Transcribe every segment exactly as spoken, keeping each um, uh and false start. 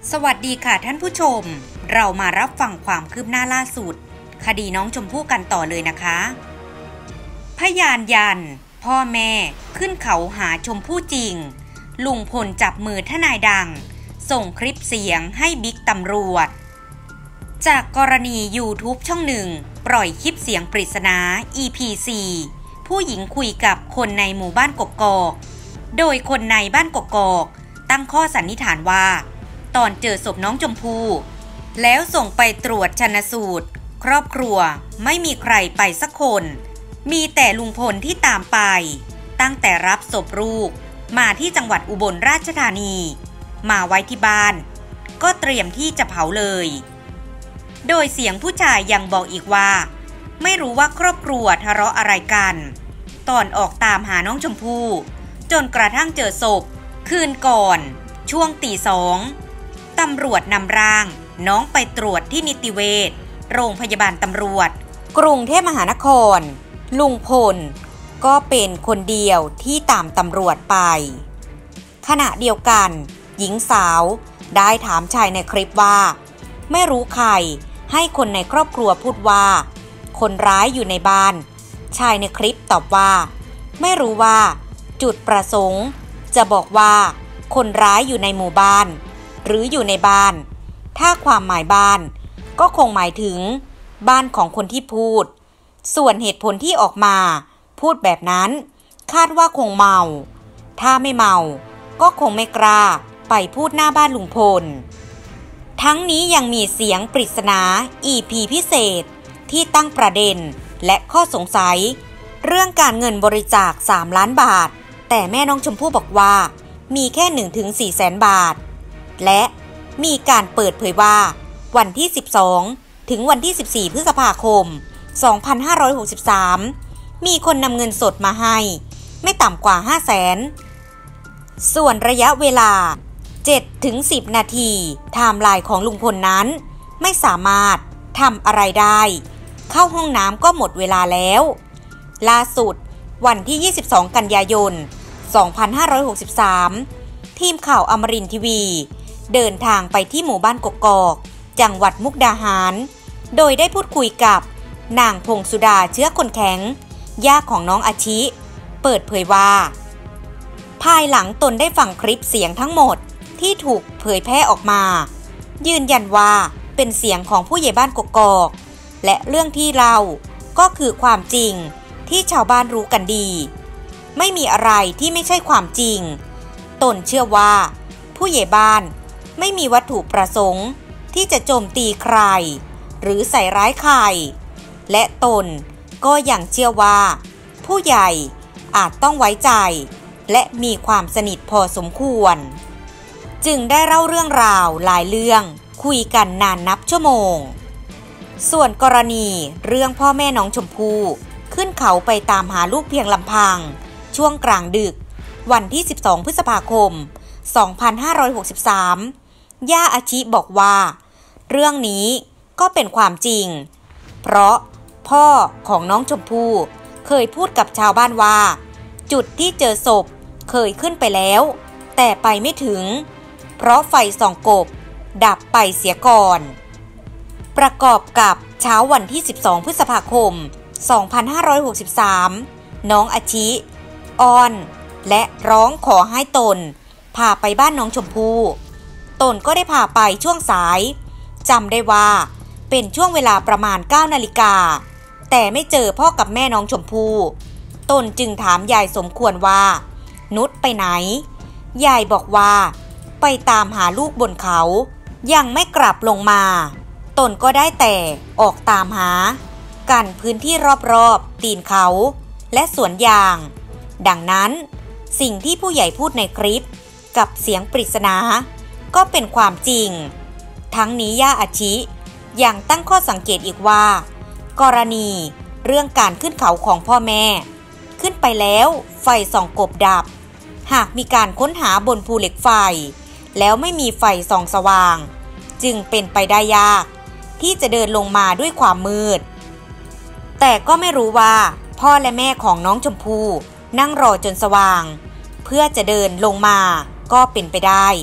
สวัสดีค่ะท่านผู้ชมเรามารับฟังความคืบหน้าล่าสุดคดีน้องชมพู่กันต่อเลยนะคะพยานยันพ่อแม่ขึ้นเขาหาชมพู่จริงลุงพลจับมือทนายดังส่งคลิปเสียงให้บิ๊กตำรวจจากกรณี YouTube ช่องหนึ่งปล่อยคลิปเสียงปริศนา อี พี สี่ ผู้หญิงคุยกับคนในหมู่บ้านกกอกโดยคนในบ้านกกอกตั้งข้อสันนิษฐานว่าตอนเจอศพน้องชมพู่แล้วส่งไปตรวจชันสูตรครอบครัวไม่มีใครไปสักคนมีแต่ลุงพลที่ตามไปตั้งแต่รับศพลูกมาที่จังหวัดอุบลราชธานีมาไว้ที่บ้านก็เตรียมที่จะเผาเลยโดยเสียงผู้ชายยังบอกอีกว่าไม่รู้ว่าครอบครัวทะเลาะอะไรกันตอนออกตามหาน้องชมพู่จนกระทั่งเจอศพคืนก่อนช่วงตีสองตำรวจนำร่างน้องไปตรวจที่นิติเวชโรงพยาบาลตำรวจกรุงเทพมหานครลุงพลก็เป็นคนเดียวที่ตามตำรวจไปขณะเดียวกันหญิงสาวได้ถามชายในคลิปว่าไม่รู้ใครให้คนในครอบครัวพูดว่าคนร้ายอยู่ในบ้านชายในคลิปตอบว่าไม่รู้ว่าจุดประสงค์จะบอกว่าคนร้ายอยู่ในหมู่บ้านหรืออยู่ในบ้านถ้าความหมายบ้านก็คงหมายถึงบ้านของคนที่พูดส่วนเหตุผลที่ออกมาพูดแบบนั้นคาดว่าคงเมาถ้าไม่เมาก็คงไม่กล้าไปพูดหน้าบ้านลุงพลทั้งนี้ยังมีเสียงปริศนา อี พี พิเศษที่ตั้งประเด็นและข้อสงสัยเรื่องการเงินบริจาคสามล้านบาทแต่แม่น้องชมพู่บอกว่ามีแค่ หนึ่งถึงสี่ แสนบาทและมีการเปิดเผยว่าวันที่สิบสองถึงวันที่สิบสี่พฤษภาคมสองพันห้าร้อยหกสิบสามมีคนนำเงินสดมาให้ไม่ต่ำกว่า ห้าแสนส่วนระยะเวลา เจ็ดถึงสิบ นาทีไทม์ไลน์ของลุงพลนั้นไม่สามารถทำอะไรได้เข้าห้องน้ำก็หมดเวลาแล้วล่าสุดวันที่ยี่สิบสองกันยายนสองพันห้าร้อยหกสิบสามทีมข่าวอมรินทร์ทีวีเดินทางไปที่หมู่บ้านกกอกจังหวัดมุกดาหารโดยได้พูดคุยกับนางพงสุดาเชื้อคนแข็งย่าของน้องอาชิเปิดเผยว่าภายหลังตนได้ฟังคลิปเสียงทั้งหมดที่ถูกเผยแพร่ออกมายืนยันว่าเป็นเสียงของผู้ใหญ่บ้านกกอกและเรื่องที่เล่าก็คือความจริงที่ชาวบ้านรู้กันดีไม่มีอะไรที่ไม่ใช่ความจริงตนเชื่อว่าผู้ใหญ่บ้านไม่มีวัตถุประสงค์ที่จะโจมตีใครหรือใส่ร้ายใครและตนก็ยังเชื่อว่าผู้ใหญ่อาจต้องไว้ใจและมีความสนิทพอสมควรจึงได้เล่าเรื่องราวหลายเรื่องคุยกันนานนับชั่วโมงส่วนกรณีเรื่องพ่อแม่น้องชมพู่ขึ้นเขาไปตามหาลูกเพียงลำพังช่วงกลางดึกวันที่สิบสองพฤษภาคมสองพันห้าร้อยหกสิบสามย่าอาชิบอกว่าเรื่องนี้ก็เป็นความจริงเพราะพ่อของน้องชมพู่เคยพูดกับชาวบ้านว่าจุดที่เจอศพเคยขึ้นไปแล้วแต่ไปไม่ถึงเพราะไฟส่องกบดับไปเสียก่อนประกอบกับเช้าวันที่สิบสองพฤษภาคมสองพันห้าร้อยหกสิบสามน้องอาชิอ้อนและร้องขอให้ตนพาไปบ้านน้องชมพู่ตนก็ได้พาไปช่วงสายจำได้ว่าเป็นช่วงเวลาประมาณเก้านาฬิกาแต่ไม่เจอพ่อกับแม่น้องชมพู่ตนจึงถามยายสมควรว่านุชไปไหนยายบอกว่าไปตามหาลูกบนเขายังไม่กลับลงมาตนก็ได้แต่ออกตามหากันพื้นที่รอบๆตีนเขาและสวนยางดังนั้นสิ่งที่ผู้ใหญ่พูดในคลิปกับเสียงปริศนาก็เป็นความจริงทั้งนี้ย่าอาชิยังตั้งข้อสังเกตอีกว่ากรณีเรื่องการขึ้นเขาของพ่อแม่ขึ้นไปแล้วไฟส่องกบดับหากมีการค้นหาบนภูเหล็กไฟแล้วไม่มีไฟส่องสว่างจึงเป็นไปได้ยากที่จะเดินลงมาด้วยความมืดแต่ก็ไม่รู้ว่าพ่อและแม่ของน้องชมพู่นั่งรอจนสว่างเพื่อจะเดินลงมาก็เป็นไปได้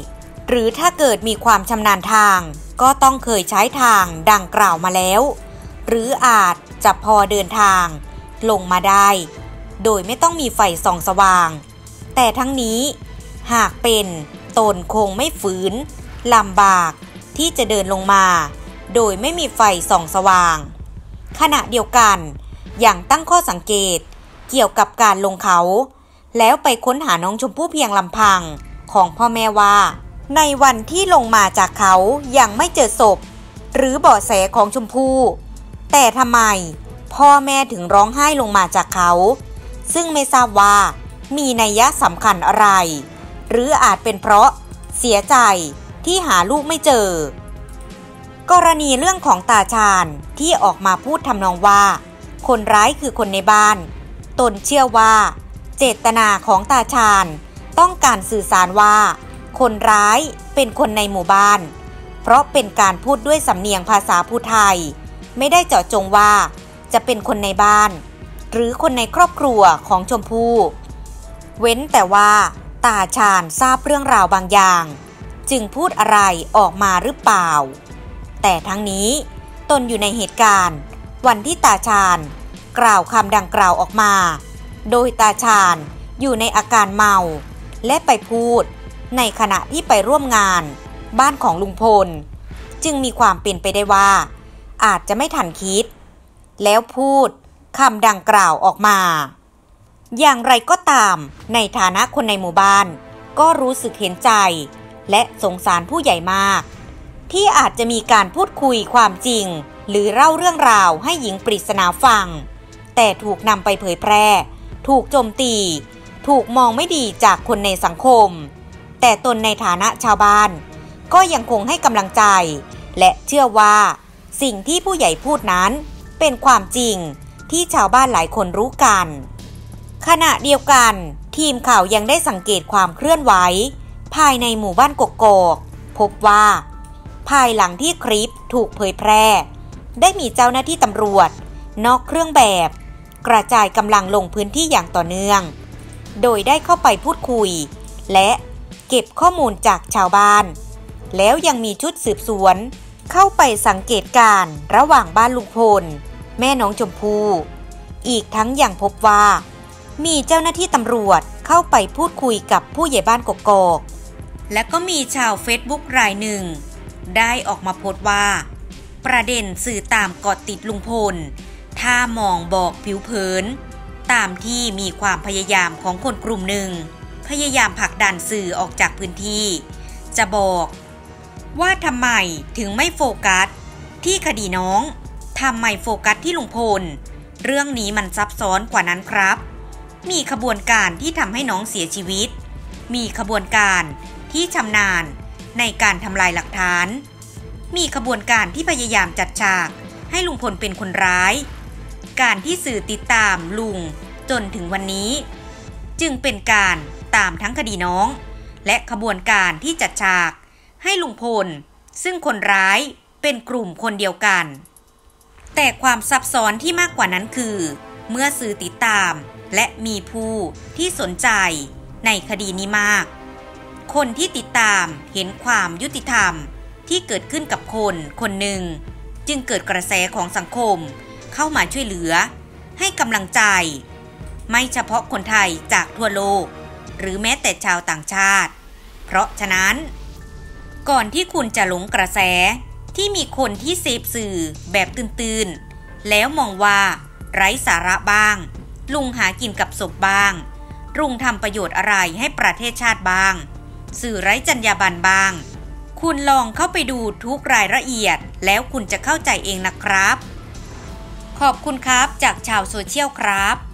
หรือถ้าเกิดมีความชำนาญทางก็ต้องเคยใช้ทางดังกล่าวมาแล้วหรืออาจจะพอเดินทางลงมาได้โดยไม่ต้องมีไฟส่องสว่างแต่ทั้งนี้หากเป็นตนคงไม่ฝืนลำบากที่จะเดินลงมาโดยไม่มีไฟส่องสว่างขณะเดียวกันอย่างตั้งข้อสังเกตเกี่ยวกับการลงเขาแล้วไปค้นหาน้องชมพู่เพียงลำพังของพ่อแม่ว่าในวันที่ลงมาจากเขายังไม่เจอศพหรือเบาะแสของชมพู่แต่ทำไมพ่อแม่ถึงร้องไห้ลงมาจากเขาซึ่งไม่ทราบว่ามีนัยสำคัญอะไรหรืออาจเป็นเพราะเสียใจที่หาลูกไม่เจอกรณีเรื่องของตาชาญที่ออกมาพูดทำนองว่าคนร้ายคือคนในบ้านตนเชื่อว่าเจตนาของตาชาญต้องการสื่อสารว่าคนร้ายเป็นคนในหมู่บ้านเพราะเป็นการพูดด้วยสำเนียงภาษาภูไทยไม่ได้เจาะจงว่าจะเป็นคนในบ้านหรือคนในครอบครัวของชมพู่เว้นแต่ว่าตาชาญทราบเรื่องราวบางอย่างจึงพูดอะไรออกมาหรือเปล่าแต่ทั้งนี้ตนอยู่ในเหตุการณ์วันที่ตาชาญกล่าวคำดังกล่าวออกมาโดยตาชาญอยู่ในอาการเมาและไปพูดในขณะที่ไปร่วมงานบ้านของลุงพลจึงมีความเป็นไปได้ว่าอาจจะไม่ทันคิดแล้วพูดคำดังกล่าวออกมาอย่างไรก็ตามในฐานะคนในหมู่บ้านก็รู้สึกเห็นใจและสงสารผู้ใหญ่มากที่อาจจะมีการพูดคุยความจริงหรือเล่าเรื่องราวให้หญิงปริศนาฟังแต่ถูกนำไปเผยแพร่ถูกโจมตีถูกมองไม่ดีจากคนในสังคมแต่ตนในฐานะชาวบ้านก็ยังคงให้กำลังใจและเชื่อว่าสิ่งที่ผู้ใหญ่พูดนั้นเป็นความจริงที่ชาวบ้านหลายคนรู้กันขณะเดียวกันทีมข่าวยังได้สังเกตความเคลื่อนไหวภายในหมู่บ้านกกอกพบว่าภายหลังที่คลิปถูกเผยแพร่ได้มีเจ้าหน้าที่ตำรวจนอกเครื่องแบบกระจายกำลังลงพื้นที่อย่างต่อเนื่องโดยได้เข้าไปพูดคุยและเก็บข้อมูลจากชาวบ้านแล้วยังมีชุดสืบสวนเข้าไปสังเกตการณ์ระหว่างบ้านลุงพลแม่น้องชมพู่อีกทั้งยังพบว่ามีเจ้าหน้าที่ตำรวจเข้าไปพูดคุยกับผู้ใหญ่บ้านกกอกและก็มีชาวเฟซบุ๊กรายหนึ่งได้ออกมาโพสต์ว่าประเด็นสื่อตามเกาะติดลุงพลถ้ามองบอกผิวเผินตามที่มีความพยายามของคนกลุ่มหนึ่งพยายามผลักดันสื่อออกจากพื้นที่จะบอกว่าทำไมถึงไม่โฟกัสที่คดีน้องทำไมโฟกัสที่ลุงพลเรื่องนี้มันซับซ้อนกว่านั้นครับมีขบวนการที่ทำให้น้องเสียชีวิตมีขบวนการที่ชำนาญในการทำลายหลักฐานมีขบวนการที่พยายามจัดฉากให้ลุงพลเป็นคนร้ายการที่สื่อติดตามลุงจนถึงวันนี้จึงเป็นการตามทั้งคดีน้องและขบวนการที่จัดฉากให้ลุงพลซึ่งคนร้ายเป็นกลุ่มคนเดียวกันแต่ความซับซ้อนที่มากกว่านั้นคือเมื่อสื่อติดตามและมีผู้ที่สนใจในคดีนี้มากคนที่ติดตามเห็นความยุติธรรมที่เกิดขึ้นกับคนคนหนึ่งจึงเกิดกระแสของสังคมเข้ามาช่วยเหลือให้กำลังใจไม่เฉพาะคนไทยจากทั่วโลกหรือแม้แต่ชาวต่างชาติเพราะฉะนั้นก่อนที่คุณจะหลงกระแสที่มีคนที่เสพสื่อแบบตื่นๆแล้วมองว่าไร้สาระบ้างลุงหากินกับศพบ้างลุงทำประโยชน์อะไรให้ประเทศชาติบ้างสื่อไร้จรรยาบรรณบ้างคุณลองเข้าไปดูทุกรายละเอียดแล้วคุณจะเข้าใจเองนะครับขอบคุณครับจากชาวโซเชียลครับ